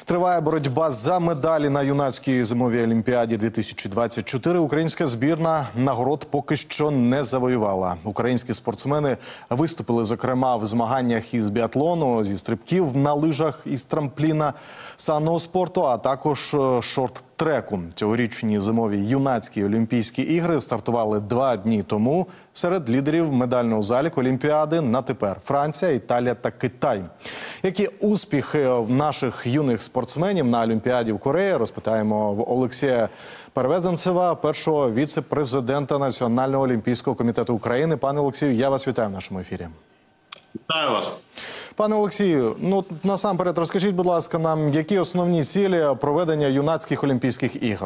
Триває боротьба за медалі на юнацькій зимовій олімпіаді 2024. Українська збірна нагород поки що не завоювала. Українські спортсмени виступили, зокрема, в змаганнях із біатлону, зі стрибків на лижах, із трампліна, санного спорту, а також шорт-треку. Цьогорічні зимові юнацькі Олімпійські ігри стартували 2 дні тому. Серед лідерів медального заліку Олімпіади на тепер Франція, Італія та Китай. Які успіхи наших юних спортсменів на Олімпіаді в Кореї, розпитаємо в Олексія Перевезенцева, першого віце-президента Національного олімпійського комітету України. Пане Олексію, я вас вітаю в нашому ефірі. Вітаю вас. Пане Олексію, насамперед розкажіть, будь ласка, нам, які основні цілі проведення юнацьких Олімпійських ігор?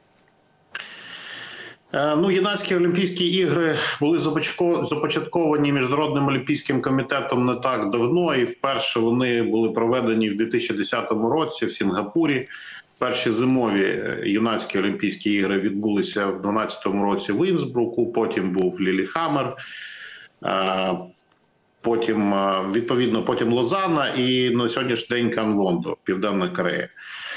Юнацькі Олімпійські ігри були започатковані Міжнародним олімпійським комітетом не так давно, і вперше вони були проведені в 2010 році в Сінгапурі. Перші зимові юнацькі Олімпійські ігри відбулися в 2012 році в Інсбруку, потім був Ліліхаммер, потім Лозанна і на сьогоднішній день Канвондо, Південна Корея.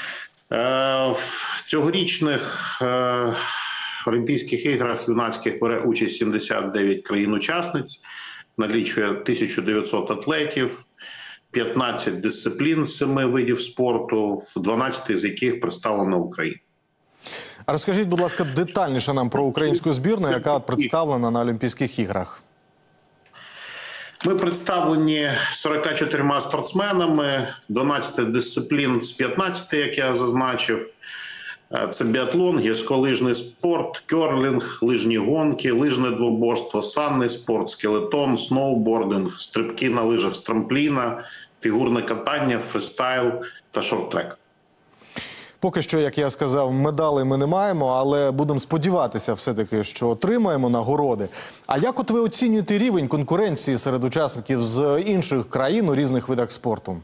В цьогорічних Олімпійських іграх юнацьких бере участь 79 країн-учасниць, налічує 1900 атлетів, 15 дисциплін з 7 видів спорту, в 12 з яких представлена Україна. А розкажіть, будь ласка, детальніше нам про українську збірну, яка представлена на Олімпійських іграх. Ми представлені 44 спортсменами, 12 дисциплін з 15, як я зазначив. Це біатлон, гірськолижний спорт, кьорлінг, лижні гонки, лижне двоборство, санний спорт, скелетон, сноубординг, стрибки на лижах з трампліна, фігурне катання, фристайл та шорт-трек. Поки що, як я сказав, медалей ми не маємо, але будемо сподіватися все-таки, що отримаємо нагороди. А як от ви оцінюєте рівень конкуренції серед учасників з інших країн у різних видах спорту?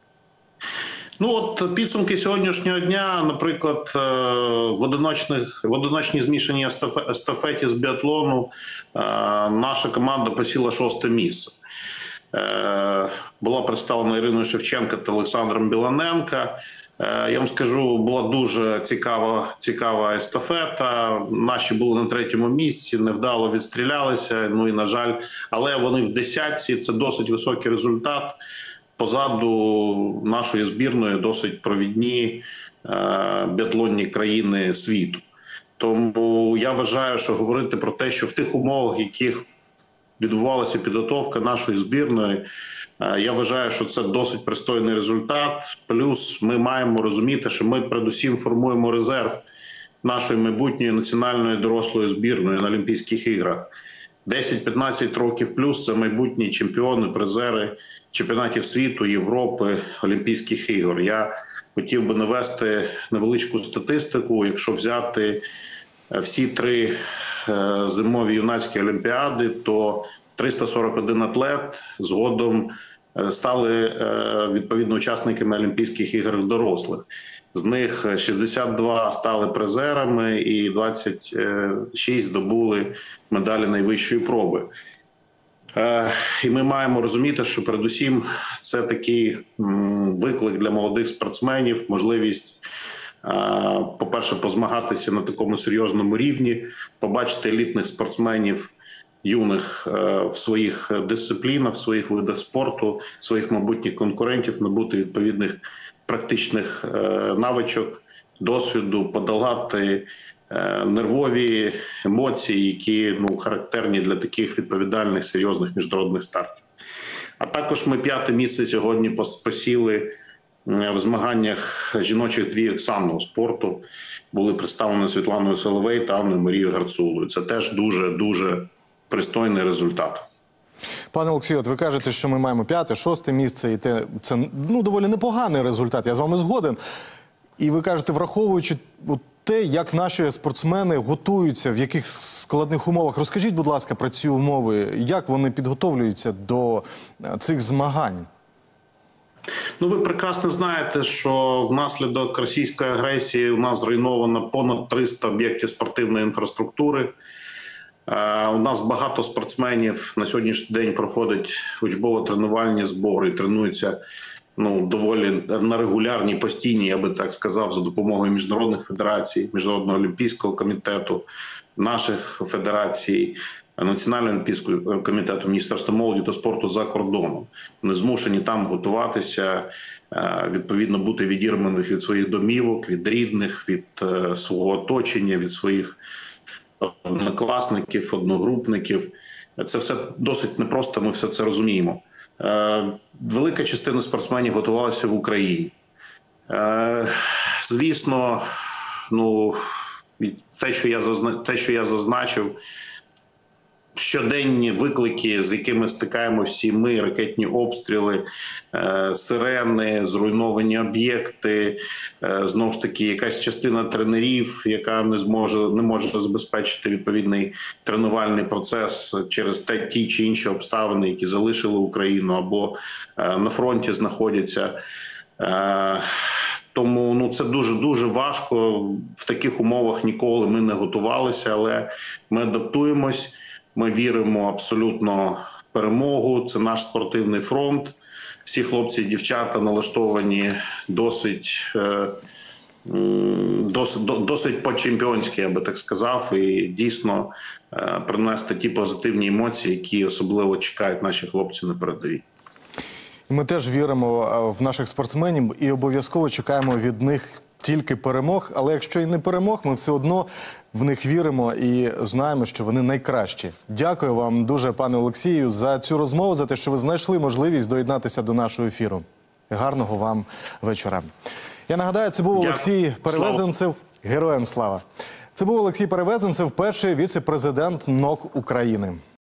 Підсумки сьогоднішнього дня, наприклад, в одиночній змішаній естафеті з біатлону наша команда посіла 6-те місце. Була представлена Іриною Шевченко та Олександром Біланенко. Я вам скажу, була дуже цікава естафета. Наші були на 3-му місці, невдало відстрілялися, на жаль. Але вони в 10-ці, це досить високий результат. Позаду нашої збірної досить провідні біатлонні країни світу. Тому я вважаю, що говорити про те, що в тих умовах, в яких відбувалася підготовка нашої збірної, я вважаю, що це досить пристойний результат. Плюс ми маємо розуміти, що ми передусім формуємо резерв нашої майбутньої національної дорослої збірної на Олімпійських іграх. 10-15 років плюс – це майбутні чемпіони, призери чемпіонатів світу, Європи, Олімпійських ігор. Я хотів би навести невеличку статистику. Якщо взяти всі 3 зимові юнацькі олімпіади, то 341 атлет згодом стали відповідно учасниками Олімпійських ігор дорослих. З них 62 стали призерами і 26 здобули медалі найвищої проби. І ми маємо розуміти, що передусім це такий виклик для молодих спортсменів, можливість, по-перше, позмагатися на такому серйозному рівні, побачити елітних спортсменів юних в своїх дисциплінах, в своїх видах спорту, своїх майбутніх конкурентів, набути відповідних практичних навичок, досвіду, подолати нервові емоції, які характерні для таких відповідальних, серйозних міжнародних стартів. А також ми 5-те місце сьогодні посіли в змаганнях жіночих двійок санного спорту. Були представлені Світланою Соловей та Анною Марією Гарцулою. Це теж дуже пристойний результат. Пане Олексію, от ви кажете, що ми маємо 5-те, 6-те місце, і це доволі непоганий результат, я з вами згоден. І ви кажете, враховуючи те, як наші спортсмени готуються, в яких складних умовах. Розкажіть, будь ласка, про ці умови, як вони підготовлюються до цих змагань? Ви прекрасно знаєте, що внаслідок російської агресії у нас зруйновано понад 300 об'єктів спортивної інфраструктури. У нас багато спортсменів на сьогоднішній день проходять учбово-тренувальні збори і тренуються доволі на регулярній, постійній, я би так сказав, за допомогою міжнародних федерацій, Міжнародного олімпійського комітету, наших федерацій, Національного олімпійського комітету, Міністерства молоді та спорту за кордоном. Вони змушені там готуватися, відповідно бути відірваних від своїх домівок, від рідних, від свого оточення, від своїх однокласників, одногрупників. Це все досить непросто, ми все це розуміємо. Велика частина спортсменів готувалася в Україні. Звісно, те, що я зазначив, щоденні виклики, з якими стикаємося всі ми, ракетні обстріли, сирени, зруйновані об'єкти, знову ж таки, якась частина тренерів, яка не може забезпечити відповідний тренувальний процес через ті чи інші обставини, які залишили Україну або на фронті знаходяться. Тому це дуже важко. В таких умовах ніколи ми не готувалися, але ми адаптуємось. Ми віримо абсолютно в перемогу. Це наш спортивний фронт. Всі хлопці і дівчата налаштовані досить по-чемпіонськи, я би так сказав, і дійсно принести ті позитивні емоції, які особливо чекають наші хлопці на передовій. Ми теж віримо в наших спортсменів і обов'язково чекаємо від них тільки перемог, але якщо і не перемог, ми все одно в них віримо і знаємо, що вони найкращі. Дякую вам дуже, пане Олексію, за цю розмову, за те, що ви знайшли можливість доєднатися до нашого ефіру. Гарного вам вечора. Я нагадаю, це був Олексій Перевезенцев. Героям слава! Це був Олексій Перевезенцев, перший віце-президент НОК України.